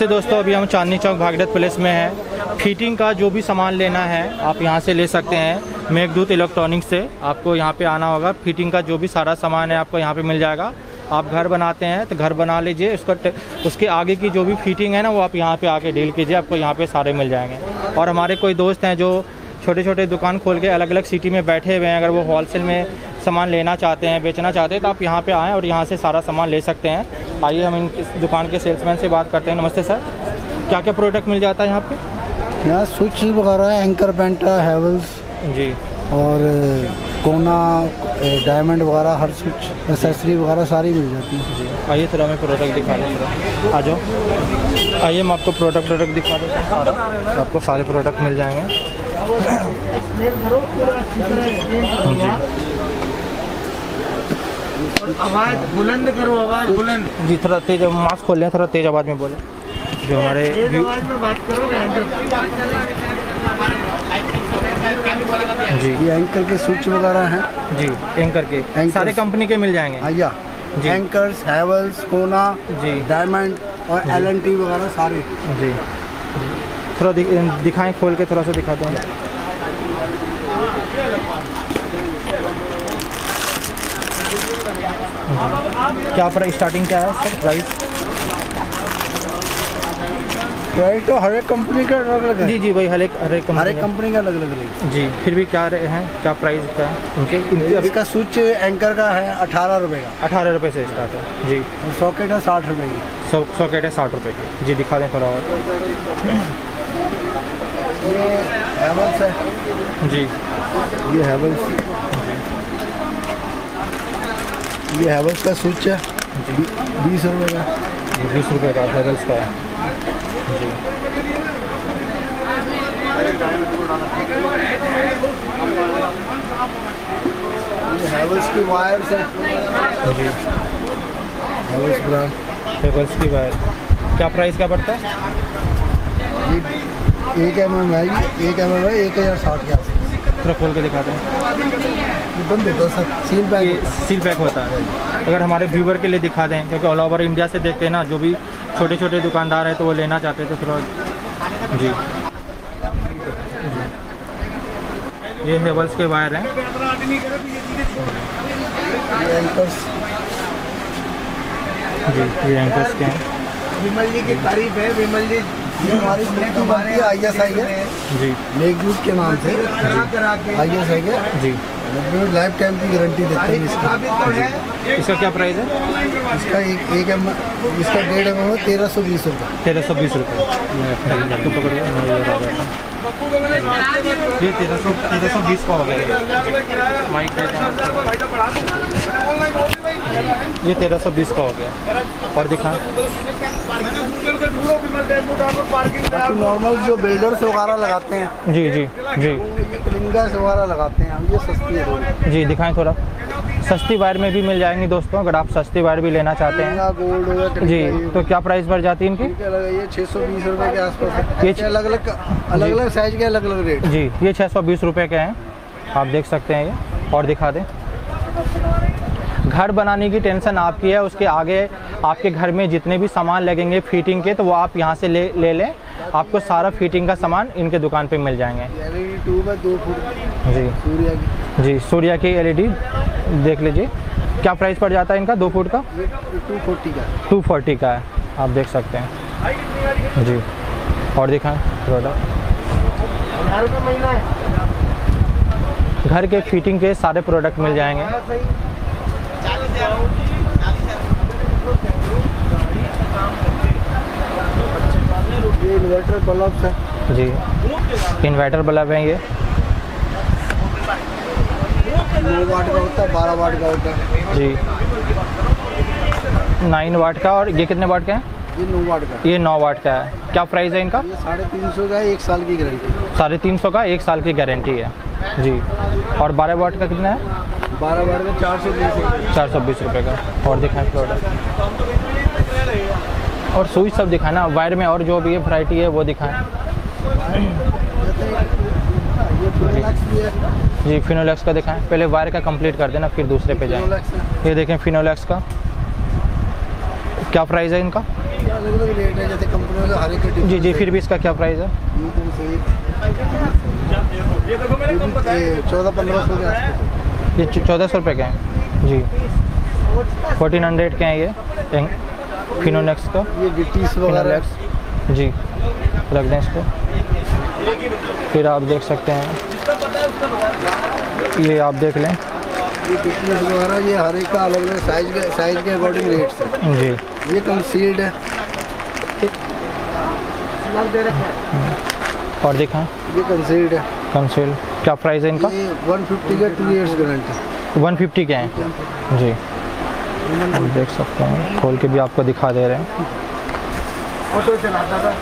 नमस्ते दोस्तों, अभी हम चांदनी चौक भागीरथ प्लेस में हैं। फिटिंग का जो भी सामान लेना है आप यहां से ले सकते हैं। मेघदूत इलेक्ट्रॉनिक्स से आपको यहां पे आना होगा। फिटिंग का जो भी सारा सामान है आपको यहां पे मिल जाएगा। आप घर बनाते हैं तो घर बना लीजिए, उसके आगे की जो भी फिटिंग है ना वो आप यहाँ पे आके डील कीजिए, आपको यहाँ पे सारे मिल जाएंगे। और हमारे कोई दोस्त हैं जो छोटे छोटे दुकान खोल के अलग अलग सिटी में बैठे हुए हैं, अगर वो होलसेल में सामान लेना चाहते हैं, बेचना चाहते हैं तो आप यहाँ पे आएँ और यहाँ से सारा सामान ले सकते हैं। आइए हम इन दुकान के सेल्समैन से बात करते हैं। नमस्ते सर, क्या क्या प्रोडक्ट मिल जाता है यहाँ पे? यहाँ स्विच वगैरह है, एंकर पेंटा, हैवेल्स जी, और कोना, डायमंड वगैरह, हर स्विच एसेसरी वगैरह सारी मिल जाती है जी। आइए थोड़ा हमें प्रोडक्ट दिखा दें, थोड़ा आ जाओ। आइए हम आपको प्रोडक्ट दिखा देते हैं। आपको सारे प्रोडक्ट मिल जाएंगे आवाज बुलंद करो, आवाज बुलंद जी। थोड़ा तेज मास्क खोल लें, थोड़ा तेज आवाज़ में बोले जो हमारे आवाज में बात करो जी। ये एंकर के स्विच वगैरह हैं जी, एंकर के सारे कंपनी के मिल जाएंगे। भैया एंकर्स, हैवेल्स, कोना जी, डायमंड और LNT वगैरह सारे जी। थोड़ा दिखाएं, खोल के थोड़ा सा दिखा दें। क्या प्राइस, स्टार्टिंग क्या है सर प्राइस? प्राइस तो हर एक कंपनी का अलग अलग है जी जी भाई, हर एक कंपनी का अलग अलग है जी। फिर भी क्या रहे हैं, क्या प्राइस का है उनके? अभी का स्विच एंकर का है 18 रुपये का। 18 रुपये से स्टार्ट है जी। और सॉकेट है 60 रुपये की। सॉकेट है 60 रुपये की जी। दिखा दें थोड़ा और। ये हैवेल्स है जी, ये हैवेल्स का स्विच है 20 रुपये का। 20 रुपये का हैवेल्स का है जी। ये हैवेल्स की वायर्स है जी, हैवेल्स ब्रांड। हैवेल्स की वायर क्या प्राइस का पड़ता है? ये 1 mm है, 1 mm है 1060 के आसपास। थोड़ा खोल के दिखा दें। ये बंद होता है sir, seal pack, seal pack होता है। अगर हमारे व्यूवर के लिए दिखा दें, क्योंकि ऑल ओवर इंडिया से देखते हैं ना, जो भी छोटे छोटे दुकानदार हैं तो वो लेना चाहते हैं तो थोड़ा जी। ये हेवल्स के वायर हैं। ये एंकर्स जी, ये एंकर्स के हैं। विमल जी की तारीफ है। विमल जी ये हमारी ब्लूटूथ बनती है ISI है जी, मेघदूत के नाम से ISI के जी। लाइफ टाइम की गारंटी देते हैं इसकी। इसका क्या प्राइस है? इसका एक mm, इसका 1.5 mm है 1320 रुपये। 1320 रुपये। ये 1320 का हो गया। माइक ये 1320 का हो गया। और दिखा नॉर्मल जो बिल्डर्स वगैरह लगाते हैं जी जी जी, क्लिंगर्स वगैरह लगाते हैं, ये सस्ती है जी। दिखाएं थोड़ा। सस्ती वायर में भी मिल जाएंगी दोस्तों, अगर आप सस्ती वायर भी लेना चाहते हैं गोल्ड जी। तो क्या प्राइस बढ़ जाती है इनकी? ये 620 रुपये के आसपास है। ये अलग अलग साइज के अलग अलग रेट जी। ये 620 रुपये के हैं, आप देख सकते हैं ये। और दिखा दें। घर बनाने की टेंशन आपकी है, उसके आगे आपके घर में जितने भी सामान लगेंगे फिटिंग के तो वो आप यहाँ से ले लें। आपको सारा फिटिंग का सामान इनके दुकान पे मिल जाएंगे। LED ट्यूब है 2 फुट जी, सूर्या की जी सूर्या की LED देख लीजिए। क्या प्राइस पड़ जाता है इनका 2 फुट का? 240 का 240 का है, आप देख सकते हैं जी। और दिखाएं प्रोडक्ट। घर के फिटिंग के सारे प्रोडक्ट मिल जाएंगे। ये इन्वर्टर बल्ब है जी, इन्वर्टर बल्ब है ये। 9 वाट का होता है, 12 वाट का होता है जी, 9 वाट का। और ये कितने वाट का है? ये 9 वाट का। ये 9 वाट का है। क्या प्राइस है इनका? ये 350 का है, 1 साल की गारंटी। 350 का 1 साल की गारंटी है जी। और 12 वाट का कितना है? 12 वाट का 420 रुपये का। और दिखाएं प्रोडक्ट। और स्विच सब दिखाना, वायर में और जो भी वैरायटी है वो दिखाएं जी। फिनोलेक्स का दिखाएं, पहले वायर का कंप्लीट कर देना फिर दूसरे पे जाएं। ये देखें फिनोलेक्स का, क्या प्राइस है इनका? अलग अलग रेट है, जैसे कंपनी हर एक का जी जी, फिर भी इसका क्या प्राइस है? ये 1400-1500 के आसपास। ये 1400 रुपये के हैं जी। 1400 के हैं ये फिनोलेक्स का। ये गिटीस वगैरह जी, रख दें इसको। फिर आप देख सकते हैं, ये आप देख लें, ये गिटीस वगैरह, ये हर एक का अलग अलग साइज के अकॉर्डिंग रेट्स है जी। ये कंसील्ड है और दिखाएं, ये कंसील्ड है। कंसील क्या प्राइस है इनका? ये 150 का 2 इयर्स गारंटी। 150 के हैं जी। आप देख सकते हैं, खोल के भी आपको दिखा दे रहे हैं। ऑटो चलाता था।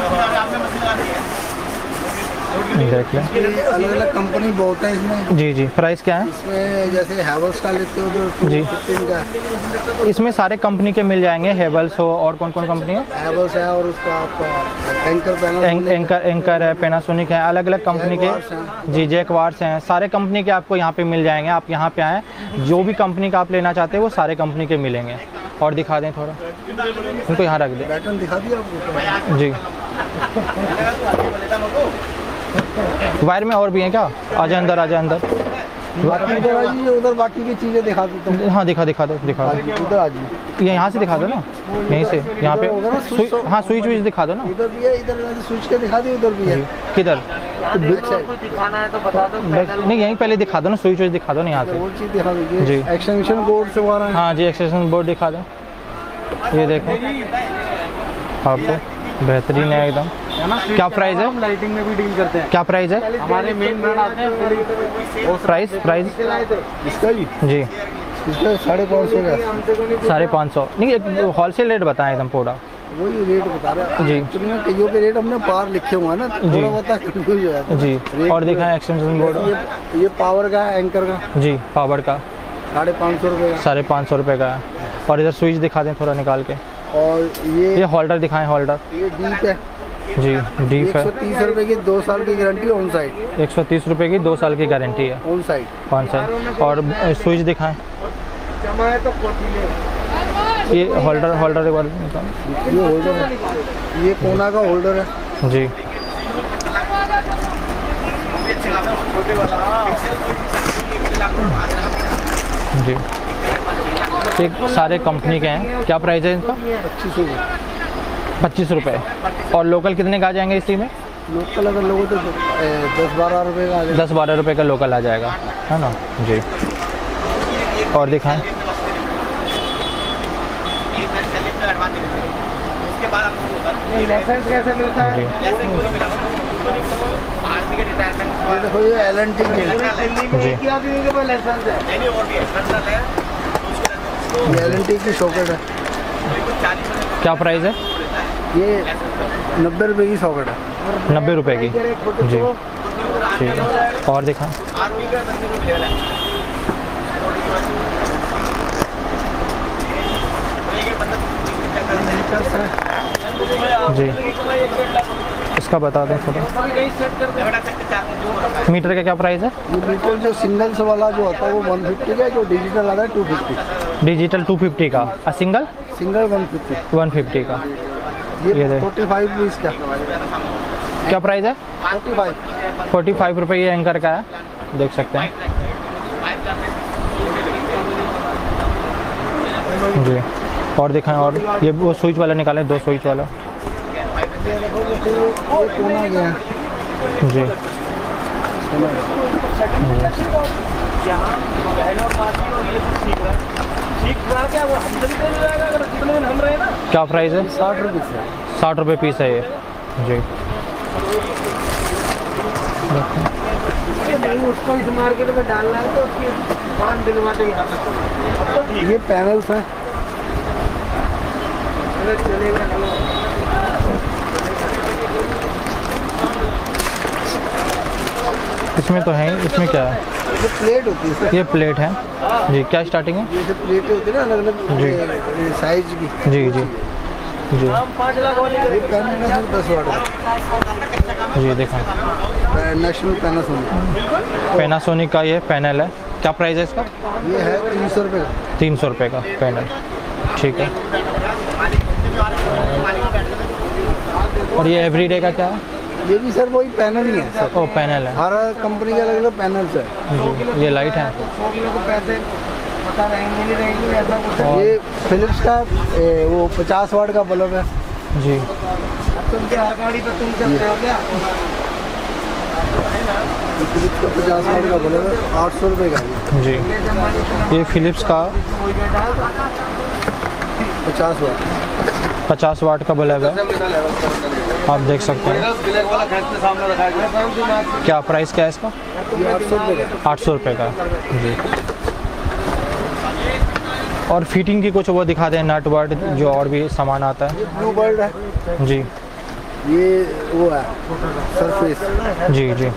देख लें, ये अलग अलग कंपनी बहुत है इसमें। जी जी। प्राइस क्या है इसमें जैसे हैवल्स का लेते हो तो जी। 215 का है। इसमें सारे कंपनी के मिल जाएंगे, हेवल्स हो और कौन कौन कंपनी है? हैवल्स है और उसका आपका एंकर पैनल एंकर है, पैनासोनिक है, अलग अलग कंपनी के जी। जैकवार्स हैं, सारे कंपनी के आपको यहाँ पे मिल जाएंगे। आप यहाँ पे आएँ, जो भी कंपनी का आप लेना चाहते हैं वो सारे कंपनी के मिलेंगे। और दिखा दें थोड़ा, उनको यहाँ रख दें। पैटर्न दिखा दिया आपको जी। वायर में और भी हैं क्या? आजा अंदर, आजा अंदर। बाकी उधर आ जाइए, उधर बाकी की चीज़ें दिखा देता हूँ। हाँ दिखा दो, दिखा दो। उधर आ जाइए, ये यहाँ से दिखा दो ना, यहीं से, यहाँ पे हाँ स्विच विच दिखा दो ना। इधर भी है, इधर स्विच के दिखा दिए, उधर भी है। किधर? दिखाना है तो बता दो। नहीं, यहीं पहले दिखा दो ना, स्विच विच दिखा दो ना यहाँ से। और चीज़ दिखा दीजिए जी। एक्सटेंशन बोर्ड से वाला है। हाँ जी, एक्सटेंशन बोर्ड दिखा दो। ये देखो आपको, बेहतरीन है एकदम। क्या प्राइस है? लाइटिंग में भी डील करते हैं। क्या प्राइस है? हमारे मेन ब्रांड आते हैं। प्राइस इसका जी जी इसका 550 का 550। नहीं, एक होलसेल रेट बताएं एकदम पूरा। वही रेट बता रहे हैं जी। एक्चुअली में कईयों के रेट हमने बाहर लिखे हुए हैं ना, जी। थोड़ा बहुत कंफ्यूज हो जाता है। जी। और दिखाएं एक्सटेंशन बोर्ड। ये पावर का है, एंकर का जी, पावर का 550 रुपये का। 550 रुपये का है। और इधर स्विच दिखा दें थोड़ा निकाल के। और ये होल्डर दिखाएं, होल्डर। ये डीप है जी, डीप है। 130 रुपये की 2 साल की गारंटी ऑन साइड। 130 रुपये की 2 साल की गारंटी है ऑन साइड। कौन सा? और स्विच दिखाएं। जमा है तो ये होल्डर एक बार ये होल्डर है, ये कोना का होल्डर है जी। जी, एक सारे कंपनी के हैं। क्या प्राइस है इनका? 25 रुपये। और लोकल कितने का आ जाएंगे इसी में? लोकल अगर लोगों तो 10-12 रुपये का आ जाएगा। 10-12 रुपये का लोकल आ जाएगा, है ना जी। और दिखाएं। लाइसेंस कैसे मिलता है? ये देखो, ये LNT की है। दिल्ली में जी। एक ही आदमी के पास लाइसेंस है। ये LNT की सॉकेट है। क्या प्राइस है? ये 90 रुपये की सॉकेट है। 90 रुपये की जी, ठीक है। और दिखाएं। जी, इसका बता दें थोड़ा। मीटर का क्या प्राइस है? ये बिल्कुल जो सिंगल्स वाला जो आता है वो 150 का, जो डिजिटल आता है 250। डिजिटल 250 का, और सिंगल सिंगल 150। 150 का। ये ये देख। 45 पीस का। क्या प्राइस है? 45। 45 रुपये ये एंकर का है, देख सकते हैं जी। और दिखाएं। और ये वो स्विच वाला निकालें, 2 स्विच वाला ये कोना गया है। जी। क्या प्राइस है? 60 रुपये से। 60 रुपये पीस है ये जी। उसको इस मार्केट में डालना है तो उसकी 5 दिन बाद ये पैनल्स हैं। इसमें तो है ही, इसमें क्या है? ये प्लेट होती है सर। ये प्लेट है जी। क्या स्टार्टिंग है? जैसे प्लेटें होती है ना अलग अलग साइज की। जी जी जी। ये पैनल है सर 10 वाट का। जी देखा, नेशनल पैनासोनिक। पैनासोनिक का ये पैनल है। क्या प्राइस है इसका? ये है 300 रुपये का। 300 रुपये का पैनल, ठीक है। और ये एवरीडे का क्या है? ये भी सर वही पैनल ही है सर, ओ पैनल है हर कंपनी के अलग अलग पैनल्स है। जी। ये लाइट है। 100 किलो को पैसे पता रहेंगे नहीं रहेंगे ऐसा कुछ है। और ये फिलिप्स का वो 50 वाट का बल्ब है जी। अब तुम क्या हर गाड़ी पे तुम चलते हो क्या? फिलिप्स का 50 वाट का बल्ब है, 800 रुपये का है। जी। ये फिलिप्स का 50 वाट 50 वाट का बल्ब है, आप देख सकते हैं। क्या प्राइस क्या है इसका? ये 800 रुपये का। 800 रुपये का जी। और फिटिंग की कुछ वो दिखा दें, नट वर्ट जो और भी सामान आता है। ये ब्लू बर्ड है, जी ये वो है सरफेस। जी जी।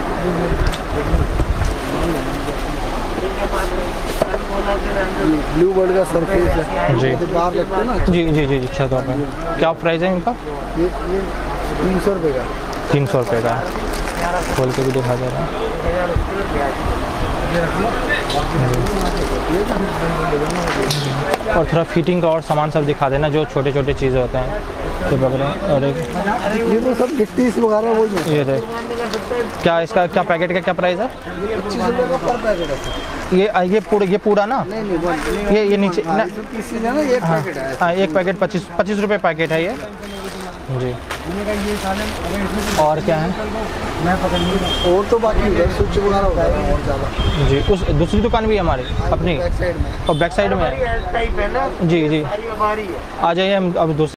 ब्लू बर्ड का सरफेस है जी। जो बाहर लगता है ना। जी जी जी छतों पे। क्या प्राइस है इनका? ये 300 रुपये का। 300 रुपये का खोल के भी दिखा दे रहा है। और थोड़ा फिटिंग का और सामान सब दिखा देना, जो छोटे छोटे चीज़ें होते हैं तो पकड़े। और एक ये तो सब गिट्टीस वगैरह वही है। ये देख, क्या इसका क्या पैकेट का क्या प्राइस है? 25 रुपये का पर पैकेट है। ये पूरा ना? नहीं नहीं ये नीचे ना? 30 है ना, एक पैकेट है। हाँ, एक पैकेट 25 रुपये पैकेट है ये जी। और क्या है? और तो बाकी उधर स्विच वगैरह होता है और ज़्यादा। जी। उस दूसरी दुकान भी है हमारी अपनी, बैक साइड में और बैक साइड में है। टाइप है ना, जी जी। हमारी है। आ जाइए हम अब दूसरी